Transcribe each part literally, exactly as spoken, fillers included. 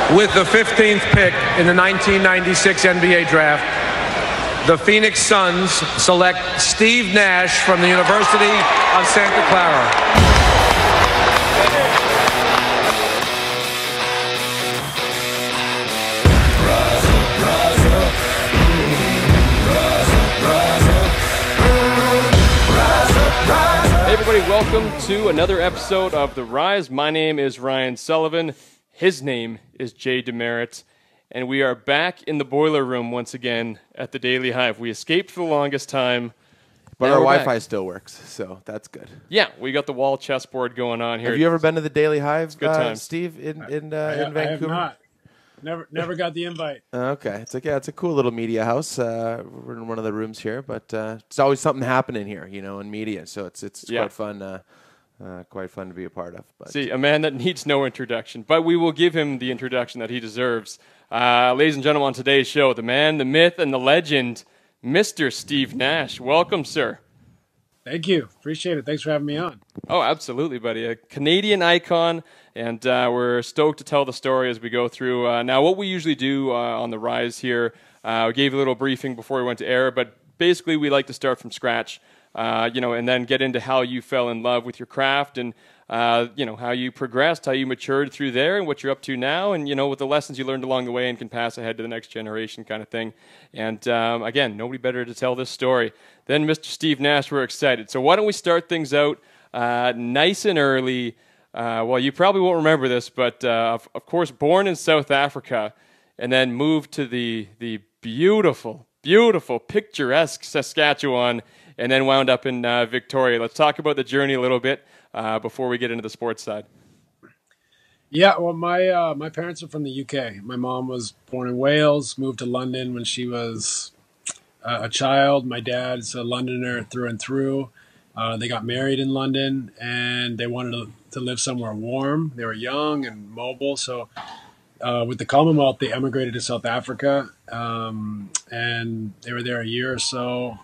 With the fifteenth pick in the nineteen ninety-six N B A draft, the Phoenix Suns select Steve Nash from the University of Santa Clara. Hey everybody, welcome to another episode of The Rise. My name is Ryan Sullivan. His name is Jay DeMerit, and we are back in the boiler room once again at the Daily Hive. We escaped for the longest time, but now our we're Wi-Fi back. still works, so that's good. Yeah, we got the wall chessboard going on here. Have you ever been to the Daily Hive, good uh, times. Steve, in in, uh, I, in Vancouver? I have not. Never, never got the invite. Okay, it's like yeah, it's a cool little media house. Uh, we're in one of the rooms here, but uh, it's always something happening here, you know, in media. So it's it's, it's Yeah. quite fun, uh, uh, quite fun to be a part of. But See, a man that needs no introduction, but we will give him the introduction that he deserves. Uh, ladies and gentlemen, on today's show, the man, the myth, and the legend, Mister Steve Nash. Welcome, sir. Thank you. Appreciate it. Thanks for having me on. Oh, absolutely, buddy. A Canadian icon, and uh, we're stoked to tell the story as we go through. Uh, now, what we usually do uh, on The Rise here, uh, we gave a little briefing before we went to air, but basically we like to start from scratch, uh, you know, and then get into how you fell in love with your craft and, uh, you know, how you progressed, how you matured through there and what you're up to now, and, you know, with the lessons you learned along the way and can pass ahead to the next generation kind of thing. And, um, again, nobody better to tell this story than Mister Steve Nash. We're excited. So why don't we start things out uh, nice and early. Uh, well, you probably won't remember this, but, uh, of, of course, born in South Africa and then moved to the, the beautiful, beautiful, picturesque Saskatchewan and then wound up in uh, Victoria. Let's talk about the journey a little bit uh, before we get into the sports side. Yeah, well, my uh, my parents are from the U K. My mom was born in Wales, moved to London when she was uh, a child. My dad's a Londoner through and through. Uh, they got married in London, and they wanted to, to live somewhere warm. They were young and mobile, so uh, with the Commonwealth, they emigrated to South Africa, um, and they were there a year or so.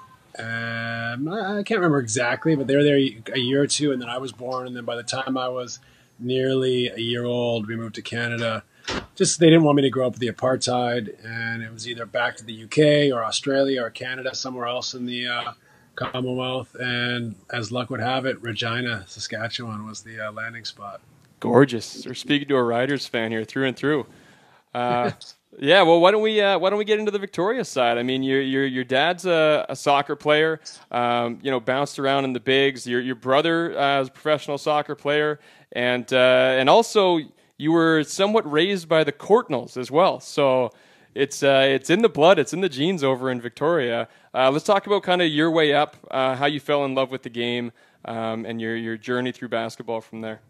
Um, I, I can't remember exactly, but they were there a year or two, and then I was born, and then by the time I was nearly a year old, we moved to Canada. Just they didn't want me to grow up with the apartheid, and it was either back to the U K or Australia or Canada, somewhere else in the uh, Commonwealth. And as luck would have it, Regina, Saskatchewan was the uh, landing spot. Gorgeous. We're speaking to a Riders fan here through and through. Uh, yeah, well, why don't we uh, why don't we get into the Victoria side? I mean, your your your dad's a, a soccer player. Um, you know, bounced around in the bigs. Your your brother uh, is a professional soccer player, and uh, and also you were somewhat raised by the Courtnalls as well. So it's uh, it's in the blood. It's in the genes over in Victoria. Uh, let's talk about kind of your way up, uh, how you fell in love with the game, um, and your your journey through basketball from there.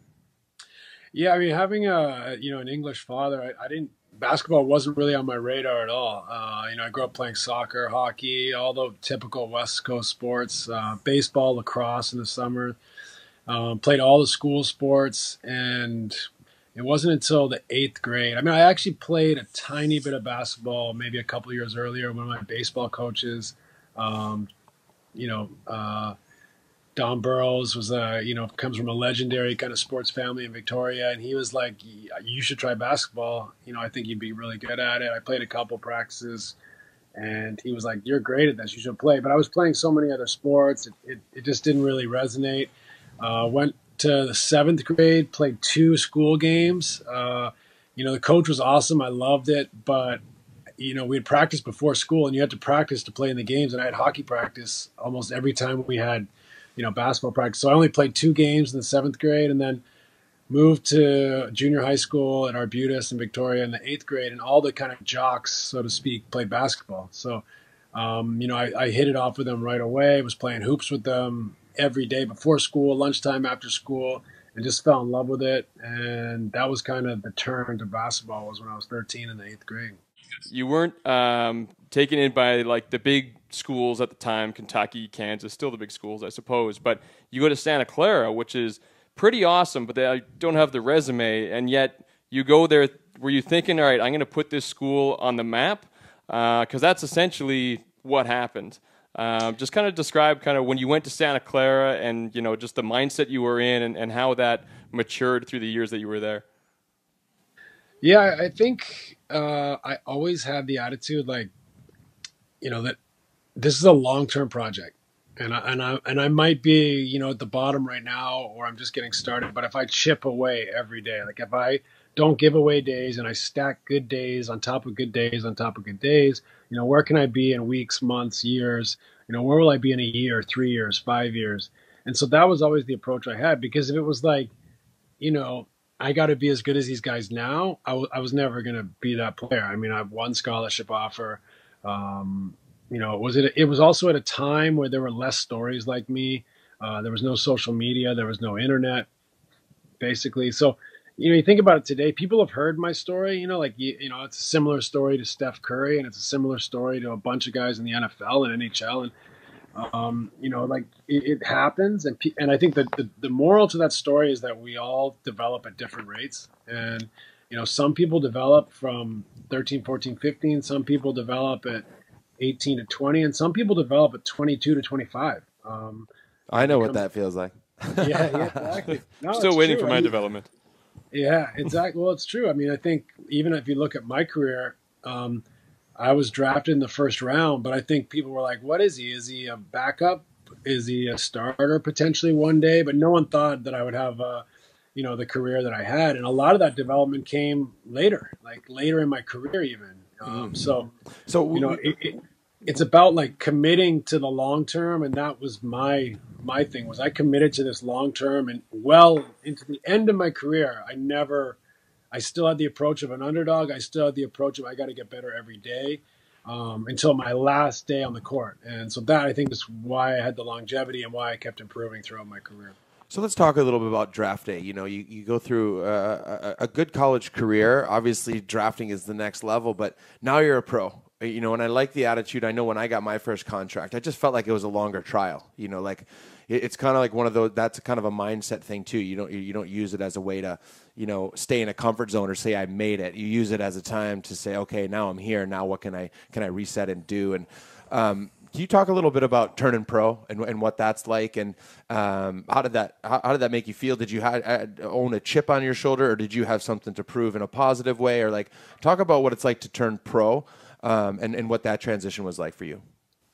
Yeah, I mean, having a you know an English father, I, I didn't. Basketball wasn't really on my radar at all. Uh, you know, I grew up playing soccer, hockey, all the typical West Coast sports, uh, baseball, lacrosse in the summer. Um, played all the school sports, and it wasn't until the eighth grade. I mean, I actually played a tiny bit of basketball maybe a couple of years earlier. One of my baseball coaches, um, you know, uh, Don Burrows was a, you know, comes from a legendary kind of sports family in Victoria. And he was like, you should try basketball. You know, I think you'd be really good at it. I played a couple practices and he was like, you're great at this. You should play. But I was playing so many other sports. It, it, it just didn't really resonate. Uh, went to the seventh grade, played two school games. Uh, you know, the coach was awesome. I loved it. But, you know, we had practiced before school and you had to practice to play in the games. And I had hockey practice almost every time we had, you know, basketball practice. So I only played two games in the seventh grade and then moved to junior high school at Arbutus in Victoria in the eighth grade. And all the kind of jocks, so to speak, played basketball. So, um, you know, I, I hit it off with them right away. Was playing hoops with them every day before school, lunchtime, after school, and just fell in love with it. And that was kind of the turn to basketball was when I was thirteen in the eighth grade. You weren't um, taken in by like the big schools at the time, Kentucky, Kansas, still the big schools, I suppose. But you go to Santa Clara, which is pretty awesome, but they don't have the resume. And yet you go there, were you thinking, all right, I'm going to put this school on the map? Because uh, that's essentially what happened. Uh, just kind of describe kind of when you went to Santa Clara and, you know, just the mindset you were in and, and how that matured through the years that you were there. Yeah, I think uh, I always had the attitude like, you know, that this is a long-term project. And I, and I and I might be, you know, at the bottom right now, or I'm just getting started. But if I chip away every day, like if I don't give away days and I stack good days on top of good days on top of good days, you know, where can I be in weeks, months, years? You know, where will I be in a year, three years, five years? And so that was always the approach I had, because if it was like, you know, I got to be as good as these guys now, I, w- I was never going to be that player. I mean, I have one scholarship offer. Um, you know, was it? It was also at a time where there were less stories like me. Uh, there was no social media. There was no internet, basically. So, you know, you think about it today. People have heard my story. You know, like you, you know, it's a similar story to Steph Curry, and it's a similar story to a bunch of guys in the N F L and N H L. And um, you know, like it, it happens, and pe- and I think that the, the moral to that story is that we all develop at different rates, and you know, some people develop from thirteen, fourteen, fifteen. Some people develop at eighteen to twenty, and some people develop at twenty-two to twenty-five. Um, you I know, know it what comes, that feels like. yeah, yeah, exactly. No, Still it's waiting true. for I my mean, development. yeah, exactly. Well, it's true. I mean, I think even if you look at my career, um, I was drafted in the first round, but I think people were like, what is he? Is he a backup? Is he a starter potentially one day? But no one thought that I would have, uh, you know, the career that I had. And a lot of that development came later, like later in my career even. Um, so, So you know, we, it, it, it's about like committing to the long term. And that was my, my thing was I committed to this long term, and well into the end of my career, I never, I still had the approach of an underdog. I still had the approach of I got to get better every day, um, until my last day on the court. And so that I think is why I had the longevity and why I kept improving throughout my career. So let's talk a little bit about draft day. You know, you, you go through uh, a, a good college career. Obviously, drafting is the next level, but now you're a pro. You know, and I like the attitude. I know when I got my first contract, I just felt like it was a longer trial. You know, like it, it's kind of like one of those. That's kind of a mindset thing too. You don't you don't use it as a way to, you know, stay in a comfort zone or say I made it. You use it as a time to say, okay, now I'm here. Now what can I can I reset and do? And um, can you talk a little bit about turning pro and, and what that's like, and um, how did that how, how did that make you feel? Did you ha- own a chip on your shoulder, or did you have something to prove in a positive way, or like talk about what it's like to turn pro, um, and and what that transition was like for you?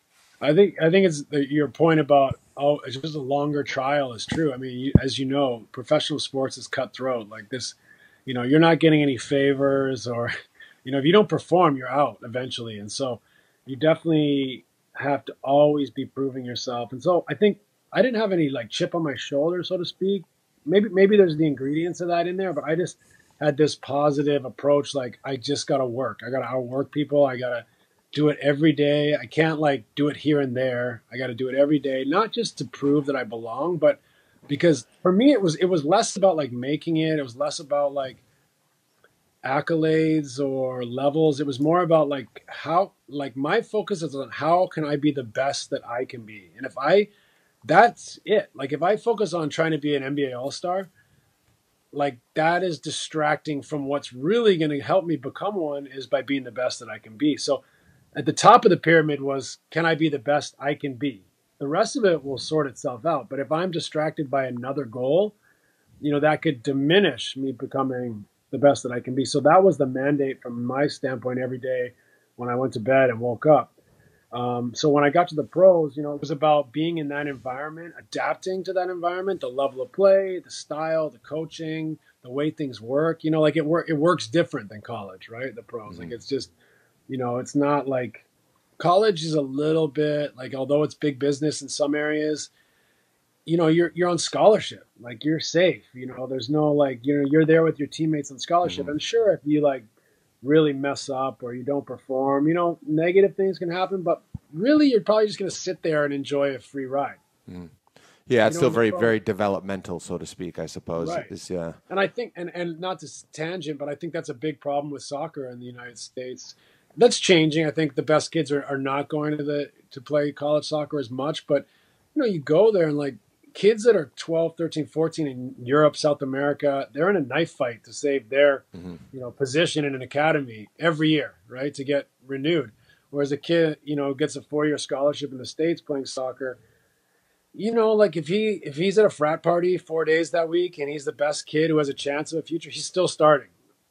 I think I think it's the, your point about oh, it's just a longer trial is true. I mean, you, as you know, professional sports is cutthroat. Like this, you know, you're not getting any favors, or you know, if you don't perform, you're out eventually. And so, you definitely have to always be proving yourself. And so, I think I didn't have any like chip on my shoulder, so to speak. Maybe maybe there's the ingredients of that in there, but I just had this positive approach. Like I just got to work. I got to outwork people. I got to do it every day. I can't like do it here and there. I got to do it every day, not just to prove that I belong, but because for me it was it was less about like making it. It was less about like accolades or levels. It was more about like how like my focus is on how can I be the best that I can be. And if I that's it. Like if I focus on trying to be an N B A All-Star, like that is distracting from what's really going to help me become one is by being the best that I can be. So at the top of the pyramid was, can I be the best I can be? The rest of it will sort itself out. But if I'm distracted by another goal, you know, that could diminish me becoming the best that I can be. So that was the mandate from my standpoint every day when I went to bed and woke up. Um, so when I got to the pros, you know, it was about being in that environment, adapting to that environment, the level of play, the style, the coaching, the way things work. You know, like it work, it works different than college, right? The pros, mm-hmm. Like it's just, you know, it's not like college is a little bit like, although it's big business in some areas, you know, you're you're on scholarship, like you're safe. You know, there's no like, you know, you're there with your teammates on scholarship. Mm-hmm. And sure, if you like really mess up or you don't perform, you know, negative things can happen, but really you're probably just going to sit there and enjoy a free ride. Mm. Yeah, it's you know, still very, very developmental, so to speak, I suppose. Right. It's, yeah. And I think, and, and not to tangent, but I think that's a big problem with soccer in the United States. That's changing. I think the best kids are, are not going to the to play college soccer as much, but you know, you go there and like kids that are twelve, thirteen, fourteen in Europe, South America, they're in a knife fight to save their, mm-hmm. you know, position in an academy every year, right, to get renewed. Whereas a kid, you know, gets a four-year scholarship in the States playing soccer, you know, like if he if he's at a frat party four days that week and he's the best kid who has a chance of a future, he's still starting.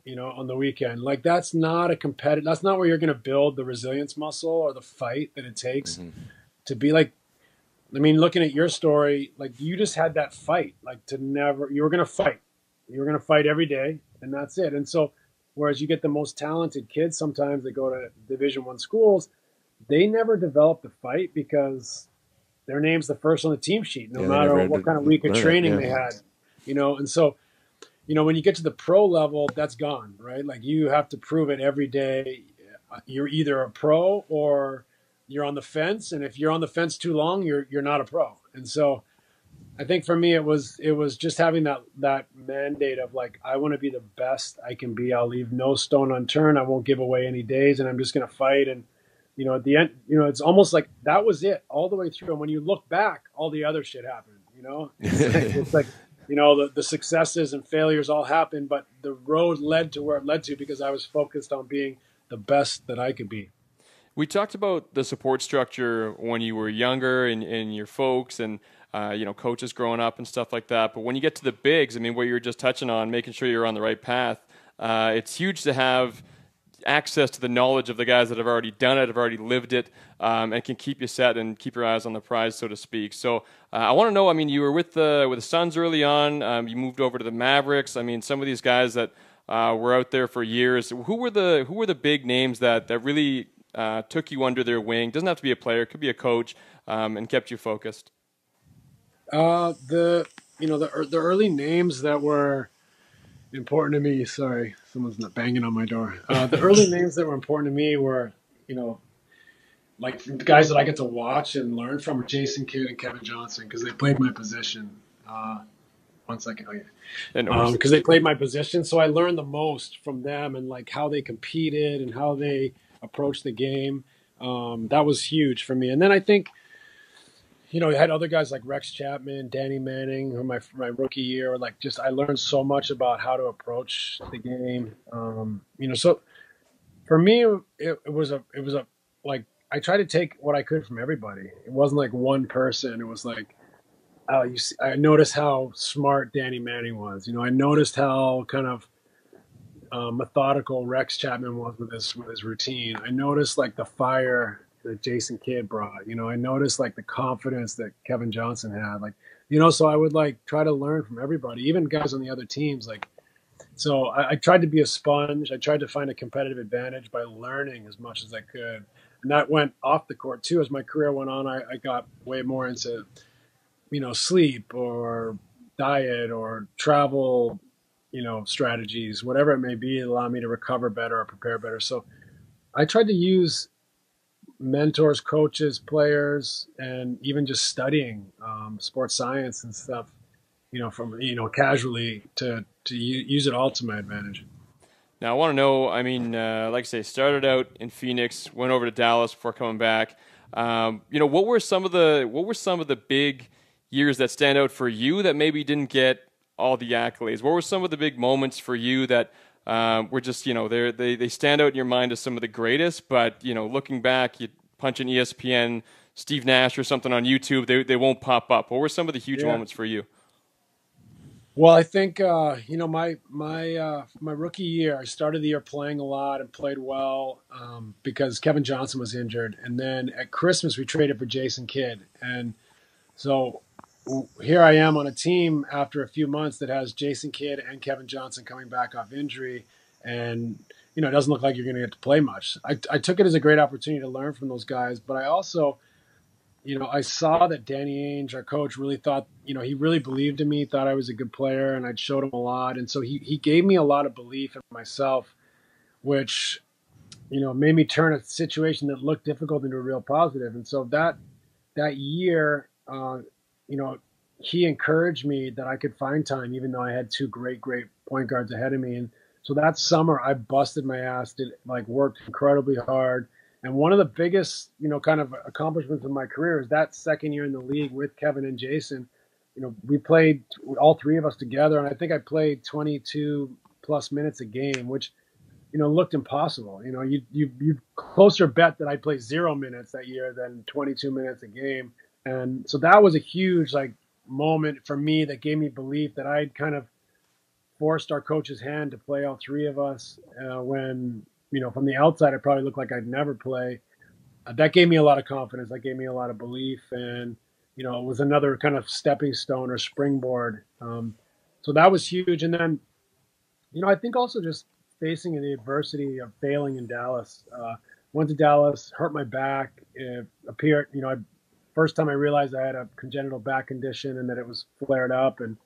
you know, on the weekend. Like that's not a competitive, that's not where you're going to build the resilience muscle or the fight that it takes mm-hmm. to be like, I mean, looking at your story, like you just had that fight, like to never, you were going to fight, you were going to fight every day and that's it. And so, whereas you get the most talented kids, sometimes they go to Division One schools, they never develop the fight because their name's the first on the team sheet, no yeah, matter what kind of week of training yeah. they had, you know? And so, you know, when you get to the pro level, that's gone, right? Like you have to prove it every day. You're either a pro or you're on the fence. And if you're on the fence too long, you're, you're not a pro. And so I think for me, it was, it was just having that, that mandate of like, I want to be the best I can be. I'll leave no stone unturned. I won't give away any days and I'm just going to fight. And, you know, at the end, you know, it's almost like that was it all the way through. And when you look back, all the other shit happened, you know, it's like, it's like you know, the, the successes and failures all happened, but the road led to where it led to because I was focused on being the best that I could be. We talked about the support structure when you were younger and, and your folks and, uh, you know, coaches growing up and stuff like that. But when you get to the bigs, I mean, what you were just touching on, making sure you're on the right path, uh, it's huge to have access to the knowledge of the guys that have already done it, have already lived it, um, and can keep you set and keep your eyes on the prize, so to speak. So uh, I want to know, I mean, you were with the, with the Suns early on. Um, you moved over to the Mavericks. I mean, some of these guys that uh, were out there for years, who were the who were the big names that, that really uh, took you under their wing? Doesn't have to be a player, it could be a coach, um, and kept you focused? Uh, the, you know, the, the early names that were important to me. Sorry, someone's not banging on my door. Uh, the early names that were important to me were, you know, like the guys that I get to watch and learn from are Jason Kidd and Kevin Johnson because they played my position. Uh, one second, oh yeah, because um, they played my position, so I learned the most from them and like how they competed and how they approached the game. Um, that was huge for me. And then I think, you know, you had other guys like Rex Chapman, Danny Manning, who my my rookie year, like just I learned so much about how to approach the game. Um, you know, so for me, it, it was a it was a like I tried to take what I could from everybody. It wasn't like one person. It was like, oh, you see, I noticed how smart Danny Manning was. You know, I noticed how kind of uh, methodical Rex Chapman was with his with his routine. I noticed like the fire that Jason Kidd brought. You know, I noticed like the confidence that Kevin Johnson had. Like, you know, so I would like try to learn from everybody, even guys on the other teams. Like, so I, I tried to be a sponge. I tried to find a competitive advantage by learning as much as I could. And that went off the court too. As my career went on, I, I got way more into, you know, sleep or diet or travel, you know, strategies, whatever it may be, allow me to recover better or prepare better. So I tried to use mentors, coaches, players, and even just studying um, sports science and stuff, you know, from, you know, casually to, to use it all to my advantage. Now, I want to know, I mean, uh, like I say, started out in Phoenix, went over to Dallas before coming back. Um, you know, what were some of the what were some of the big years that stand out for you that maybe didn't get all the accolades? What were some of the big moments for you that um, were just, you know, they they they stand out in your mind as some of the greatest, but, you know, looking back, you punch in E S P N, Steve Nash or something on YouTube, they they won't pop up. What were some of the huge yeah. moments for you? Well, I think, uh, you know, my my uh, my rookie year, I started the year playing a lot and played well um, because Kevin Johnson was injured. And then at Christmas, we traded for Jason Kidd. And so here I am on a team after a few months that has Jason Kidd and Kevin Johnson coming back off injury. And, you know, it doesn't look like you're going to get to play much. I, I took it as a great opportunity to learn from those guys. But I also, you know, I saw that Danny Ainge, our coach, really thought, you know, he really believed in me, thought I was a good player, and I'd showed him a lot. And so he, he gave me a lot of belief in myself, which, you know, made me turn a situation that looked difficult into a real positive. And so that that year, uh, you know, he encouraged me that I could find time, even though I had two great, great point guards ahead of me. And so that summer, I busted my ass, did like worked incredibly hard. And one of the biggest, you know, kind of accomplishments of my career is that second year in the league with Kevin and Jason. You know, we played all three of us together, and I think I played twenty-two plus minutes a game, which, you know, looked impossible. You know, you you you closer bet that I played zero minutes that year than twenty-two minutes a game, and so that was a huge like moment for me that gave me belief that I'd kind of forced our coach's hand to play all three of us uh, when, you know, from the outside, it probably looked like I'd never play. Uh, that gave me a lot of confidence. That gave me a lot of belief. And, you know, it was another kind of stepping stone or springboard. Um, so that was huge. And then, you know, I think also just facing the adversity of failing in Dallas. Uh, went to Dallas, hurt my back. It appeared, you know, I, first time I realized I had a congenital back condition and that it was flared up. And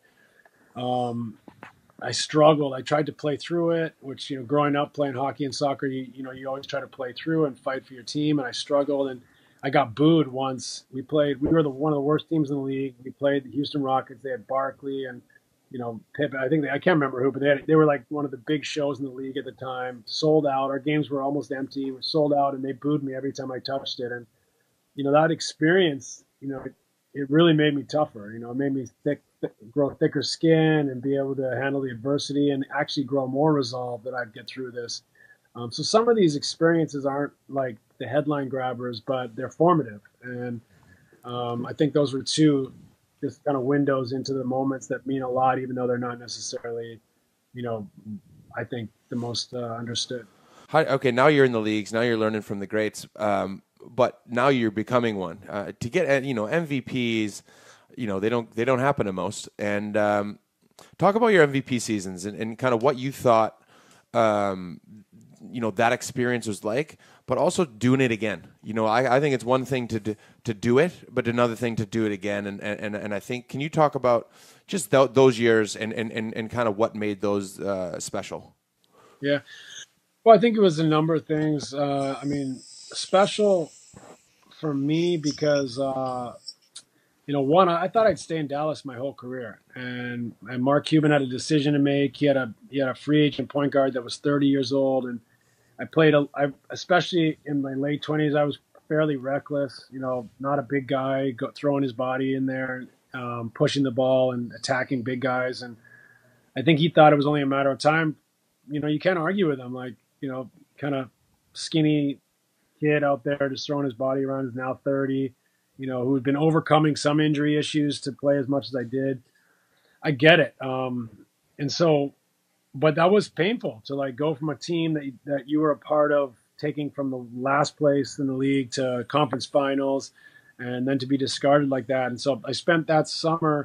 um, I struggled. I tried to play through it, which, you know, growing up playing hockey and soccer, you, you know, you always try to play through and fight for your team. And I struggled, and I got booed once. We played, we were the, one of the worst teams in the league. We played the Houston Rockets. They had Barkley and, you know, Pippen. I think they, I can't remember who, but they had, they were like one of the big shows in the league at the time. Sold out. Our games were almost empty. We were sold out, and they booed me every time I touched it. And, you know, that experience, you know, it, it really made me tougher. You know, it made me thick, thick, grow thicker skin and be able to handle the adversity and actually grow more resolve that I'd get through this. Um, so some of these experiences aren't like the headline grabbers, but they're formative. And um, I think those were two just kind of windows into the moments that mean a lot, even though they're not necessarily, you know, I think the most uh, understood. How, okay, now you're in the leagues. Now you're learning from the greats. Um, but now you're becoming one. Uh, to get, you know, M V Ps, you know, they don't they don't happen to most. And um, talk about your M V P seasons and, and kind of what you thought, um, you know, that experience was like, but also doing it again. You know, I, I think it's one thing to do, to do it, but another thing to do it again. And and, and I think, can you talk about just th- those years and, and, and, and kind of what made those uh, special? Yeah. Well, I think it was a number of things. Uh, I mean, special for me because, uh, you know, one, I thought I'd stay in Dallas my whole career. And, and Mark Cuban had a decision to make. He had a he had a free agent point guard that was thirty years old. And I played, a, I, especially in my late twenties, I was fairly reckless, you know, not a big guy, go, throwing his body in there, um, pushing the ball and attacking big guys. And I think he thought it was only a matter of time. You know, you can't argue with him. Like, you know, kind of skinny kid out there just throwing his body around, is now thirty, you know, who had been overcoming some injury issues to play as much as I did. I get it. Um, and so, but that was painful to like go from a team that, that you were a part of, taking from the last place in the league to conference finals, and then to be discarded like that. And so I spent that summer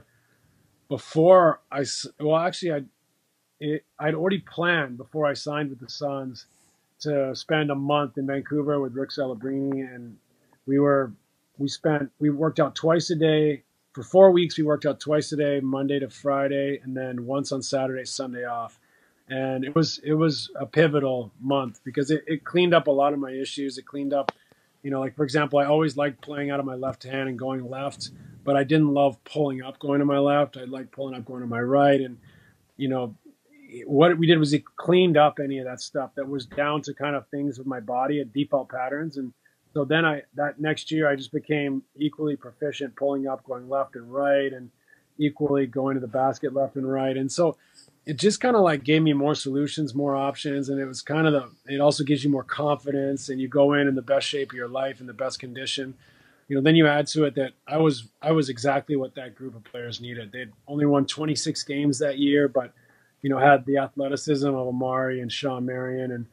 before I, well, actually I, it, I'd already planned before I signed with the Suns to spend a month in Vancouver with Rick Celebrini. And we were, we spent, we worked out twice a day for four weeks. We worked out twice a day, Monday to Friday, and then once on Saturday, Sunday off. And it was, it was a pivotal month because it, it cleaned up a lot of my issues. It cleaned up, you know, like, for example, I always liked playing out of my left hand and going left, but I didn't love pulling up going to my left. I liked pulling up going to my right. And, you know, what we did was it cleaned up any of that stuff that was down to kind of things with my body at default patterns. And so then I, that next year, I just became equally proficient pulling up, going left and right, and equally going to the basket left and right. And so it just kind of like gave me more solutions, more options. And it was kind of the, it also gives you more confidence, and you go in in the best shape of your life, in the best condition. You know, then you add to it that I was, I was exactly what that group of players needed. They'd only won twenty-six games that year, but, you know, had the athleticism of Amari and Sean Marion. And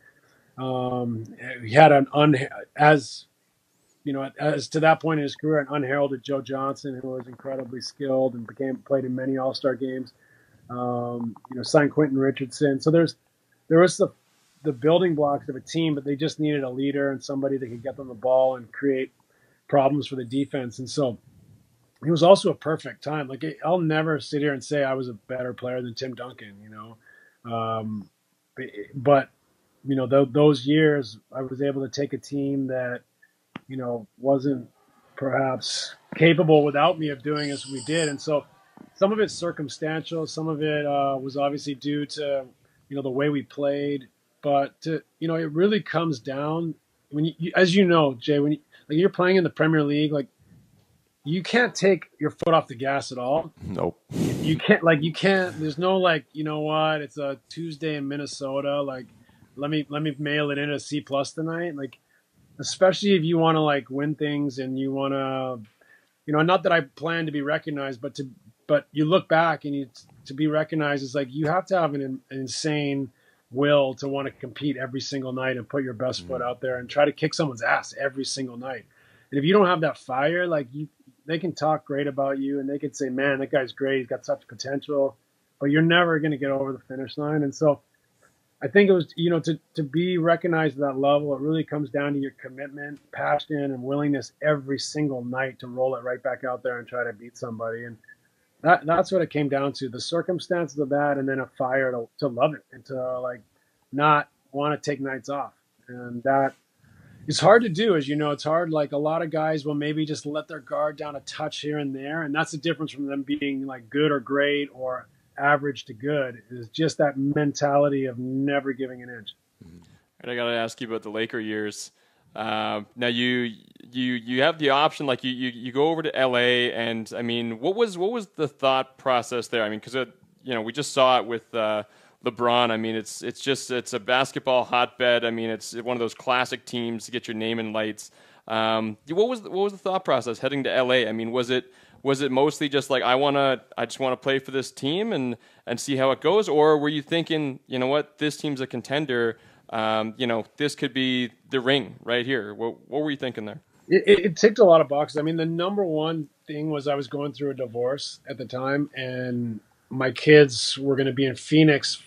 um, he had an, un, as, you know, as to that point in his career, an unheralded Joe Johnson, who was incredibly skilled and became, played in many All-Star games. Um, you know, signed Quentin Richardson. So there's, there was the, the building blocks of a team, but they just needed a leader and somebody that could get them the ball and create problems for the defense. And so it was also a perfect time. Like, I'll never sit here and say I was a better player than Tim Duncan, you know? Um, but, you know, th- those years I was able to take a team that, you know, wasn't perhaps capable without me of doing as we did. And so some of it's circumstantial. Some of it uh, was obviously due to, you know, the way we played. But, to, you know, it really comes down when you, as you know, Jay, when you, like you're playing in the Premier League, like you can't take your foot off the gas at all. Nope. You can't, like, you can't, there's no, like, you know what, it's a Tuesday in Minnesota. Like, let me, let me mail it in a C plus tonight. Like, especially if you want to like win things and you want to, you know, not that I plan to be recognized, but to, but you look back and you, to be recognized is like you have to have an, an insane will to want to compete every single night and put your best mm-hmm. foot out there and try to kick someone's ass every single night. And if you don't have that fire, like you, they can talk great about you and they can say, man, that guy's great. He's got such potential, but you're never going to get over the finish line. And so I think it was, you know, to, to be recognized at that level, it really comes down to your commitment, passion, and willingness every single night to roll it right back out there and try to beat somebody. And that that's what it came down to, the circumstances of that, and then a fire to, to love it and to, like, not want to take nights off. And that is hard to do. As you know, it's hard. Like, a lot of guys will maybe just let their guard down a touch here and there, and that's the difference from them being, like, good or great or average to good, is just that mentality of never giving an inch. And I got to ask you about the Laker years. Uh, now you you you have the option, like you, you you go over to L A, and I mean, what was what was the thought process there? I mean, because you know, we just saw it with uh, LeBron. I mean, it's it's just it's a basketball hotbed. I mean, it's one of those classic teams to get your name in lights. Um, what was what was the thought process heading to L A? I mean, was it Was it mostly just like, I want to, I just want to play for this team and, and see how it goes? Or were you thinking, you know what, this team's a contender, um, you know, this could be the ring right here? What, what were you thinking there? It, it, it ticked a lot of boxes. I mean, the number one thing was I was going through a divorce at the time, and my kids were going to be in Phoenix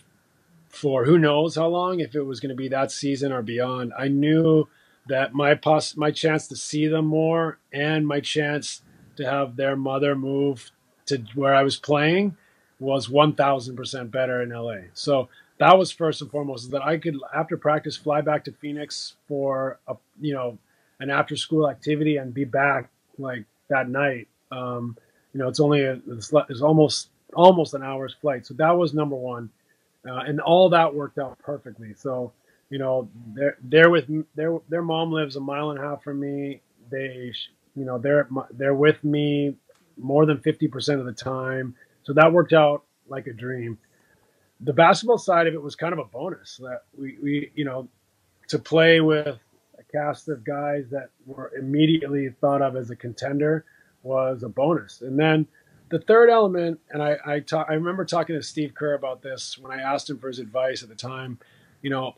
for who knows how long, if it was going to be that season or beyond. I knew that my poss- my chance to see them more and my chance to have their mother move to where I was playing was one thousand percent better in L A. So that was first and foremost, is that I could, after practice, fly back to Phoenix for a, you know, an after school activity and be back like that night. Um, you know, it's only, a, it's, it's almost, almost an hour's flight. So that was number one. Uh, and all that worked out perfectly. So, you know, they're, they're with, their, their mom lives a mile and a half from me. They, You know, they're they're with me more than fifty percent of the time. So that worked out like a dream. The basketball side of it was kind of a bonus that we, we you know, to play with a cast of guys that were immediately thought of as a contender was a bonus. And then the third element, and I I, ta- I remember talking to Steve Kerr about this when I asked him for his advice at the time. You know,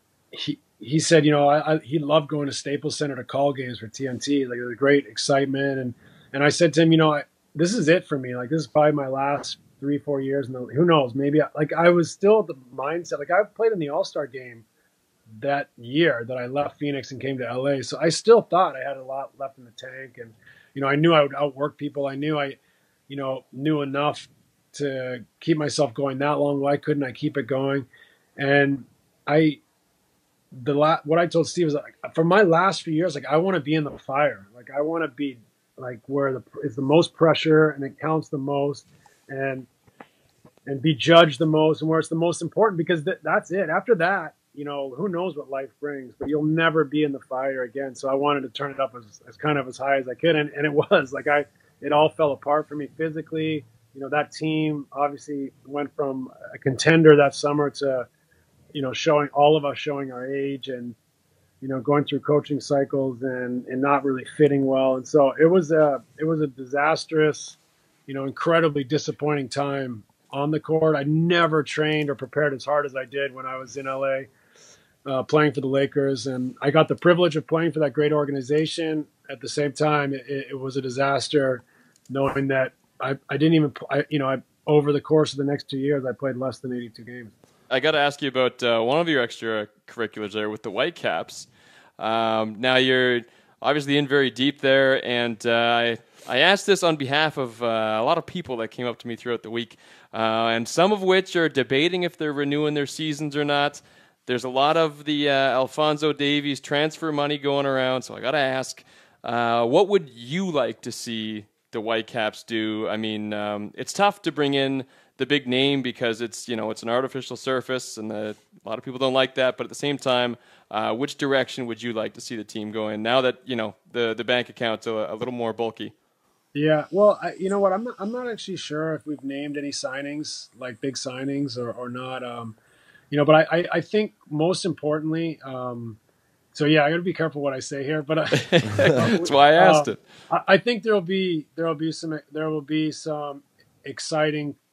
he he said, you know, I, I, he loved going to Staples Center to call games for T N T. Like, there was great excitement. And, and I said to him, you know, I, this is it for me. Like, this is probably my last three, four years. And who knows, maybe I, like I was still at the mindset, like I played in the All-Star game that year that I left Phoenix and came to L A. So I still thought I had a lot left in the tank. And, you know, I knew I would outwork people. I knew I, you know, knew enough to keep myself going that long. Why couldn't I keep it going? And I, the la- what I told Steve was, like, for my last few years, like, I want to be in the fire. Like, I want to be like where the it's the most pressure and it counts the most, and and be judged the most, and where it's the most important, because th- that's it. After that, you know, who knows what life brings, but you'll never be in the fire again. So I wanted to turn it up as, as kind of as high as I could, and, and it was like I it all fell apart for me physically. You know, that team obviously went from a contender that summer to, you know, showing all of us showing our age, and, you know, going through coaching cycles and, and not really fitting well. And so it was a, it was a disastrous, you know, incredibly disappointing time on the court. I never trained or prepared as hard as I did when I was in L A uh, playing for the Lakers. And I got the privilege of playing for that great organization. At the same time, it, it was a disaster knowing that I, I didn't even, I, you know, I, over the course of the next two years, I played less than eighty-two games. I got to ask you about uh, one of your extracurriculars there with the Whitecaps. Um, now, you're obviously in very deep there, and uh, I, I asked this on behalf of uh, a lot of people that came up to me throughout the week, uh, and some of which are debating if they're renewing their seasons or not. There's a lot of the uh, Alphonso Davies transfer money going around, so I got to ask, uh, what would you like to see the Whitecaps do? I mean, um, it's tough to bring in the big name because it's, you know, it's an artificial surface, and the, a lot of people don't like that. But at the same time, uh, which direction would you like to see the team go in now that, you know, the, the bank account's a, a little more bulky? Yeah, well, I, you know what, I'm not, I'm not actually sure if we've named any signings, like big signings or, or not. Um, you know, but I, I, I think most importantly, um, so yeah, I got to be careful what I say here, but I, that's why I asked uh, it. I, I think there'll be there'll be some there will be some exciting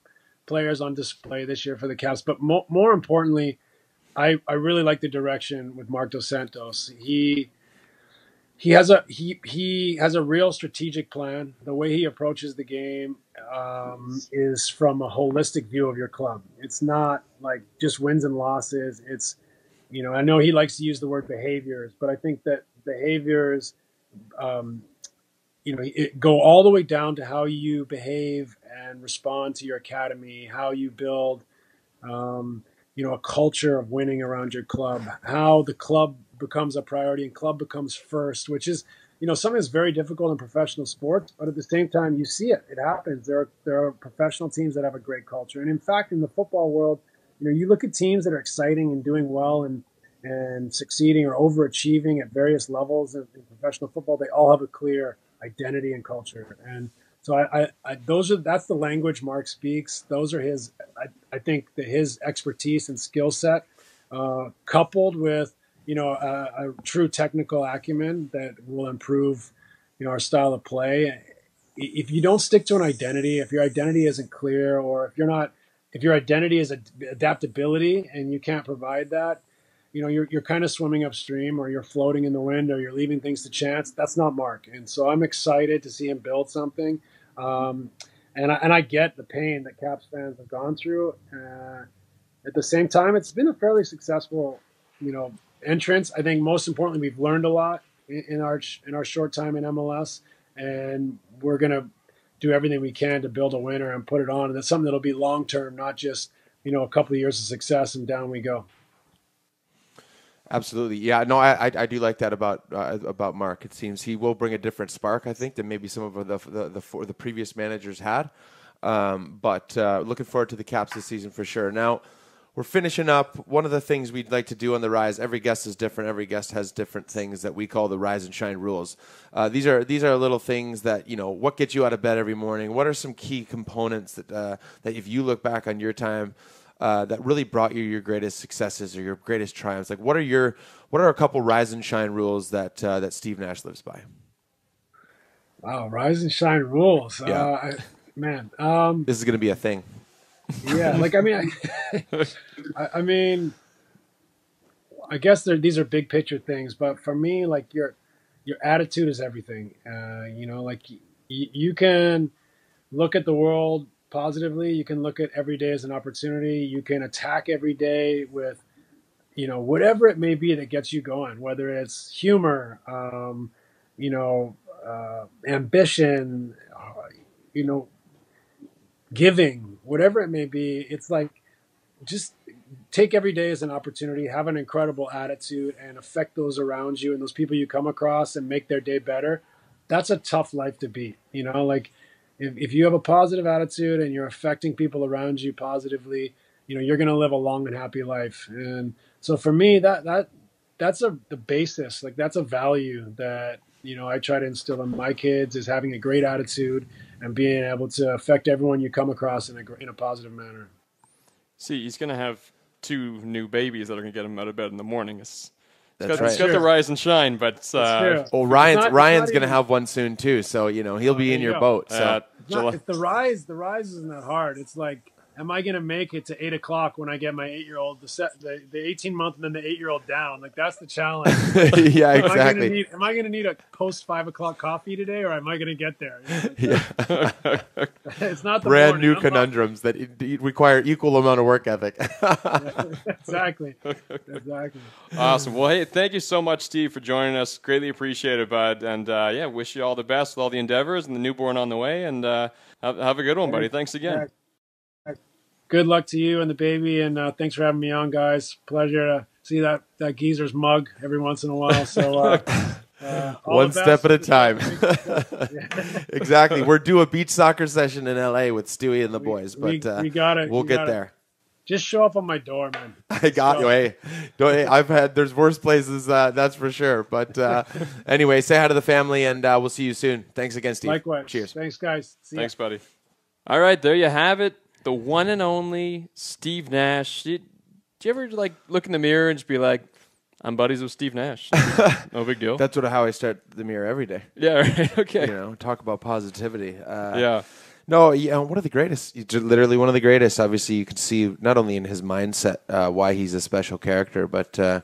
players on display this year for the Caps. But mo- more importantly, I, I really like the direction with Mark Dos Santos. He he has a he he has a real strategic plan. The way he approaches the game um, is from a holistic view of your club. It's not like just wins and losses. It's, you know, I know he likes to use the word behaviors, but I think that behaviors, um, you know, it go all the way down to how you behave and respond to your academy, how you build, um, you know, a culture of winning around your club, how the club becomes a priority and club becomes first, which is, you know, something that's very difficult in professional sports, but at the same time, you see it. It happens. There are, there are professional teams that have a great culture. And in fact, in the football world, you know, you look at teams that are exciting and doing well and, and succeeding or overachieving at various levels in, in professional football, they all have a clear identity and culture. And so I, I, I those are, that's the language Mark speaks. Those are his, I, I think that his expertise and skill set, uh, coupled with, you know, a, a true technical acumen that will improve, you know, our style of play. If you don't stick to an identity, if your identity isn't clear, or if you're not, if your identity is ad- adaptability and you can't provide that, you know, you're you're kind of swimming upstream, or you're floating in the wind, or you're leaving things to chance. That's not Mark. And so I'm excited to see him build something. Um, and I, and I get the pain that Caps fans have gone through. Uh, at the same time, it's been a fairly successful, you know, entrance. I think most importantly, we've learned a lot in, in our in our short time in M L S, and we're gonna do everything we can to build a winner and put it on. And that's something that'll be long term, not just, you know, a couple of years of success and down we go. Absolutely, yeah. No, I I, I do like that about uh, about Mark. It seems he will bring a different spark, I think, than maybe some of the the the, the, the previous managers had. Um, but uh, looking forward to the Caps this season for sure. Now, we're finishing up. One of the things we'd like to do on the Rise, every guest is different. Every guest has different things that we call the Rise and Shine rules. Uh, these are these are little things that, you know, what gets you out of bed every morning? What are some key components that uh, that if you look back on your time, uh, that really brought you your greatest successes or your greatest triumphs? Like, what are your what are a couple Rise and Shine rules that uh, that Steve Nash lives by? Wow, Rise and Shine rules. Yeah. Uh, I, man, um, this is going to be a thing. Yeah, like I mean, I, I mean, I guess these are big picture things, but for me, like your your attitude is everything. Uh, you know, like y- you can look at the world positively. You can look at every day as an opportunity. You can attack every day with, you know, whatever it may be that gets you going. Whether it's humor, um, you know, uh, ambition, uh, you know, giving, whatever it may be. It's like, just take every day as an opportunity, have an incredible attitude, and affect those around you and those people you come across and make their day better. That's a tough life to beat. You know, like if, if you have a positive attitude and you're affecting people around you positively, you know, you're going to live a long and happy life. And so for me, that, that, that's a, the basis, like that's a value that, you know, I try to instill in my kids, is having a great attitude and being able to affect everyone you come across in a, in a positive manner. See, he's going to have two new babies that are going to get him out of bed in the morning. It's, it's That's got, right. It's got the rise and shine, but uh, well, Ryan's not, Ryan's going to even... have one soon too, so you know he'll oh, be in your go. boat. So uh, it's, not, it's the rise. The rise isn't that hard. It's like, am I going to make it to eight o'clock when I get my eight-year-old, the set, the, the eighteen-month and then the eight-year-old down? Like, that's the challenge. Yeah, am exactly. I need, am I going to need a post five o'clock coffee today, or am I going to get there? Yeah. It's not the brand morning. new I'm conundrums not... that it, it require equal amount of work ethic. Exactly. Exactly. Awesome. Well, hey, thank you so much, Steve, for joining us. Greatly appreciate it, bud. And uh, yeah, wish you all the best with all the endeavors and the newborn on the way. And uh, have, have a good one, buddy. Thanks again. Yeah. Good luck to you and the baby, and uh, thanks for having me on, guys. Pleasure to see that, that geezer's mug every once in a while. So uh, uh, one step at a time. Exactly. We're due a beach soccer session in L A with Stewie and the we, boys, but we, uh, we got it. we'll we get got there. It. Just show up on my door, man. I got you. Hey, don't, hey, I've had there's worse places, uh, that's for sure. But uh, anyway, say hi to the family, and uh, we'll see you soon. Thanks again, Steve. Likewise. Cheers. Thanks, guys. See Thanks, ya. buddy. All right, there you have it. The one and only Steve Nash. Do you, do you ever like look in the mirror and just be like, I'm buddies with Steve Nash? No big deal. That's sort of how I start the mirror every day. Yeah, right. Okay. You know, talk about positivity. Uh, yeah. No, yeah, one of the greatest. He's literally one of the greatest. Obviously, you can see not only in his mindset uh, why he's a special character, but uh,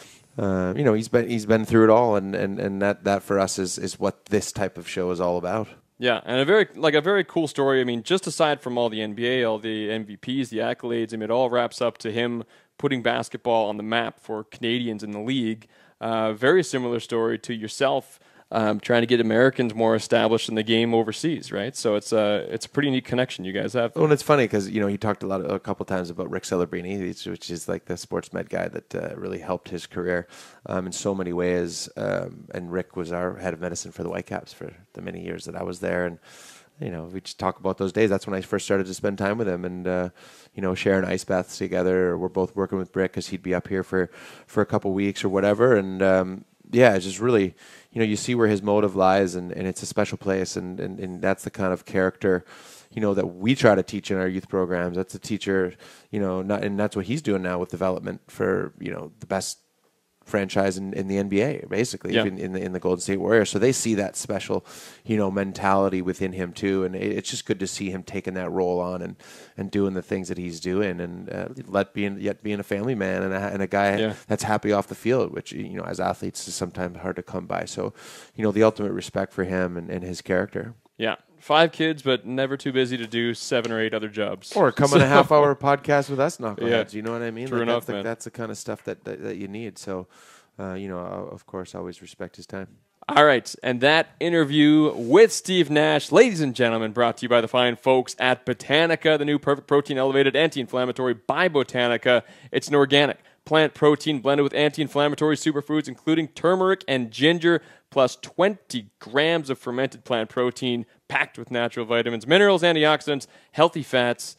uh, you know he's been he's been through it all, and, and, and that, that for us is, is what this type of show is all about. Yeah, and a very like a very cool story. I mean, just aside from all the N B A, all the M V Ps, the accolades, I mean, it all wraps up to him putting basketball on the map for Canadians in the league. Uh, very similar story to yourself. Um, trying to get Americans more established in the game overseas, right? So it's a it's a pretty neat connection you guys have. Oh, and it's funny because you know he talked a lot, a couple times about Rick Celebrini, which is like the sports med guy that uh, really helped his career um, in so many ways. Um, and Rick was our head of medicine for the Whitecaps for the many years that I was there, and you know we just talk about those days. That's when I first started to spend time with him, and uh, you know sharing ice baths together. We're both working with Rick because he'd be up here for for a couple weeks or whatever, and um, yeah, it's just really. You know, you see where his motive lies, and, and it's a special place, and, and, and that's the kind of character, you know, that we try to teach in our youth programs. That's a teacher, you know, not, and that's what he's doing now with development for, you know, the best franchise in, in the N B A, basically, yeah. in, in the in the Golden State Warriors. So they see that special, you know, mentality within him too, and it, it's just good to see him taking that role on and, and doing the things that he's doing, and uh, let being yet being a family man and a, and a guy yeah. that's happy off the field, which you know as athletes is sometimes hard to come by. So, you know, the ultimate respect for him and, and his character. Yeah. Five kids, but never too busy to do seven or eight other jobs. Or come on a half hour podcast with us knuckleheads. Yeah. You know what I mean? True like enough, that's, the, man. that's the kind of stuff that, that, that you need. So, uh, you know, of course, always respect his time. All right, and that interview with Steve Nash, ladies and gentlemen, brought to you by the fine folks at Botanica, the new Perfect Protein Elevated Anti-Inflammatory by Botanica. It's an organic plant protein blended with anti-inflammatory superfoods, including turmeric and ginger, plus twenty grams of fermented plant protein, packed with natural vitamins, minerals, antioxidants, healthy fats,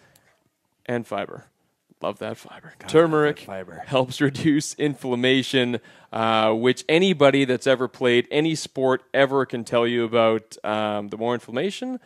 and fiber. Love that fiber. God, Turmeric that fiber. Helps reduce inflammation, uh, which anybody that's ever played any sport ever can tell you about. Um, the more inflammation,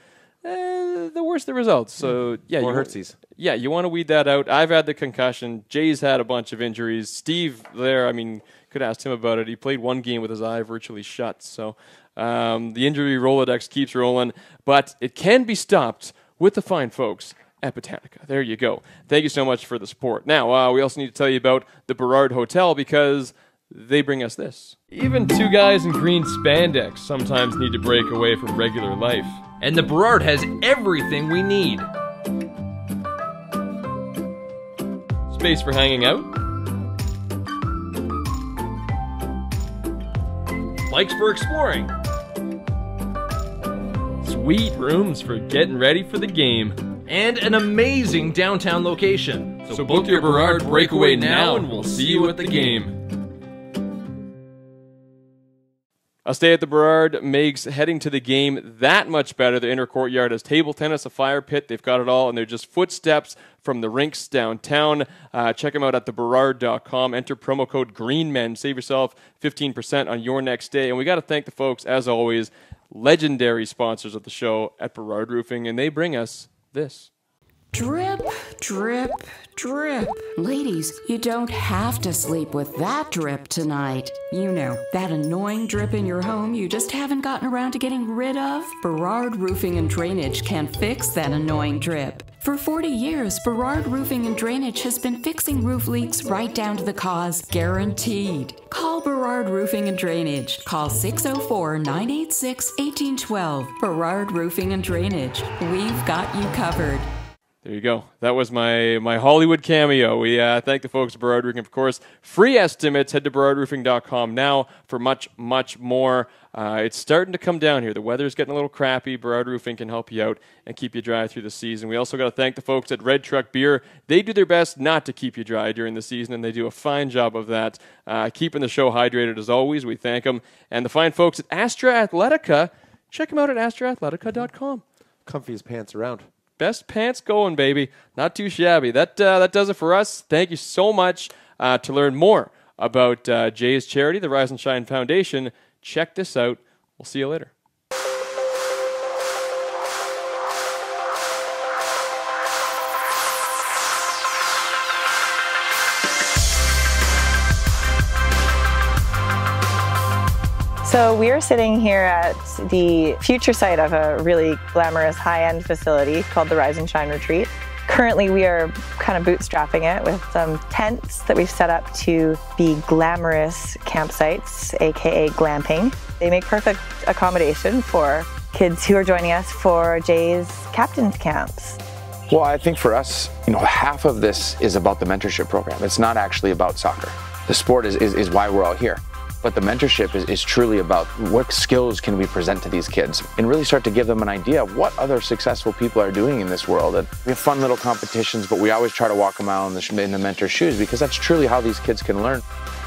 uh, the worse the results. So yeah, more you, hurtsies. Yeah, you want to weed that out. I've had the concussion. Jay's had a bunch of injuries. Steve there, I mean, could ask him about it. He played one game with his eye virtually shut. So um, the injury Rolodex keeps rolling, but it can be stopped with the fine folks at Botanica. There you go. Thank you so much for the support. Now, uh, we also need to tell you about the Burrard Hotel because they bring us this. Even two guys in green spandex sometimes need to break away from regular life. And the Burrard has everything we need. Space for hanging out. Bikes for exploring. Sweet rooms for getting ready for the game. And an amazing downtown location. So, so book your Burrard breakaway now and we'll see you at the game. A stay at the Burrard makes heading to the game that much better. The inner courtyard has table tennis, a fire pit. They've got it all, and they're just footsteps from the rinks downtown. Uh, check them out at the burrard dot com. Enter promo code GREENMEN. Save yourself fifteen percent on your next day. And we got to thank the folks, as always, legendary sponsors of the show at Burrard Roofing, and they bring us this. Drip, drip, drip. Ladies, you don't have to sleep with that drip tonight. You know, that annoying drip in your home you just haven't gotten around to getting rid of? Burrard Roofing and Drainage can fix that annoying drip. For forty years, Burrard Roofing and Drainage has been fixing roof leaks right down to the cause, guaranteed. Call Burrard Roofing and Drainage. Call six oh four, nine eight six, one eight one two. Burrard Roofing and Drainage. We've got you covered. There you go. That was my, my Hollywood cameo. We uh, thank the folks at Burrard Roofing. Of course, free estimates. Head to burrard roofing dot com now for much, much more. Uh, it's starting to come down here. The weather's getting a little crappy. Burrard Roofing can help you out and keep you dry through the season. We also got to thank the folks at Red Truck Beer. They do their best not to keep you dry during the season, and they do a fine job of that. Uh, keeping the show hydrated as always. We thank them. And the fine folks at Astra Athletica. Check them out at astra athletica dot com. Comfiest pants around. Best pants going, baby. Not too shabby. That uh, that does it for us. Thank you so much. Uh, to learn more about uh, Jay's charity, the Rise and Shine Foundation, check this out. We'll see you later. So we are sitting here at the future site of a really glamorous high-end facility called the Rise and Shine Retreat. Currently we are kind of bootstrapping it with some tents that we've set up to be glamorous campsites, aka glamping. They make perfect accommodation for kids who are joining us for Jay's captain's camps. Well, I think for us, you know, half of this is about the mentorship program. It's not actually about soccer. The sport is, is, is why we're all here. But the mentorship is, is truly about what skills can we present to these kids and really start to give them an idea of what other successful people are doing in this world. And we have fun little competitions, but we always try to walk them out in the, in the mentor's shoes because that's truly how these kids can learn.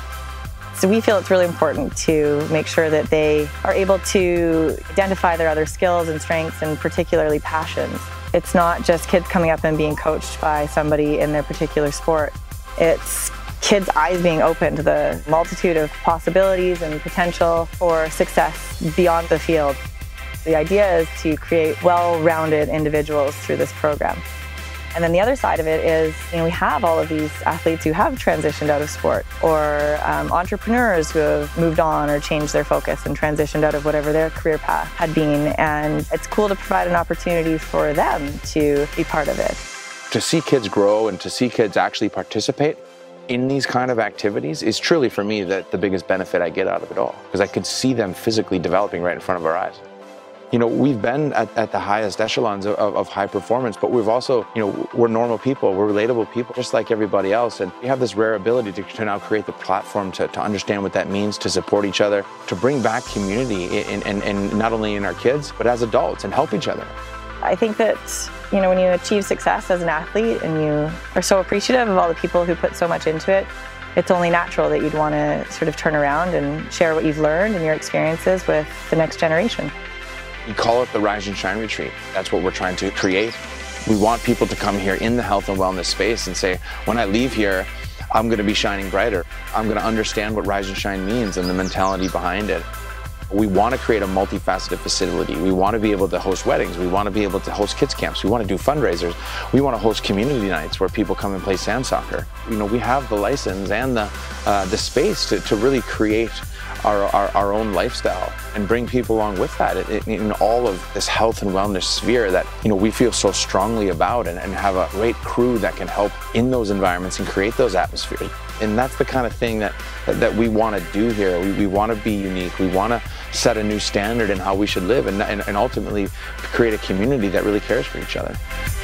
So we feel it's really important to make sure that they are able to identify their other skills and strengths and particularly passions. It's not just kids coming up and being coached by somebody in their particular sport. It's kids' eyes being open to the multitude of possibilities and potential for success beyond the field. The idea is to create well-rounded individuals through this program. And then the other side of it is, you know, we have all of these athletes who have transitioned out of sport, or um, entrepreneurs who have moved on or changed their focus and transitioned out of whatever their career path had been. And it's cool to provide an opportunity for them to be part of it. To see kids grow and to see kids actually participate in these kind of activities is truly, for me, the, the biggest benefit I get out of it all, because I could see them physically developing right in front of our eyes. You know, we've been at, at the highest echelons of, of, of high performance, but we've also, you know, we're normal people, we're relatable people, just like everybody else. And we have this rare ability to, to now create the platform to, to understand what that means, to support each other, to bring back community in, in, in not only in our kids, but as adults, and help each other. I think that, you know, when you achieve success as an athlete and you are so appreciative of all the people who put so much into it, it's only natural that you'd want to sort of turn around and share what you've learned and your experiences with the next generation. We call it the Rise and Shine Retreat. That's what we're trying to create. We want people to come here in the health and wellness space and say, when I leave here, I'm going to be shining brighter. I'm going to understand what Rise and Shine means and the mentality behind it. We want to create a multifaceted facility. We want to be able to host weddings. We want to be able to host kids camps. We want to do fundraisers. We want to host community nights where people come and play sand soccer. You know, we have the license and the, uh, the space to, to really create Our, our, our own lifestyle and bring people along with that in, in all of this health and wellness sphere that, you know, we feel so strongly about, and, and have a great crew that can help in those environments and create those atmospheres. And that's the kind of thing that, that we want to do here. We, we want to be unique. We want to set a new standard in how we should live, and, and, and ultimately create a community that really cares for each other.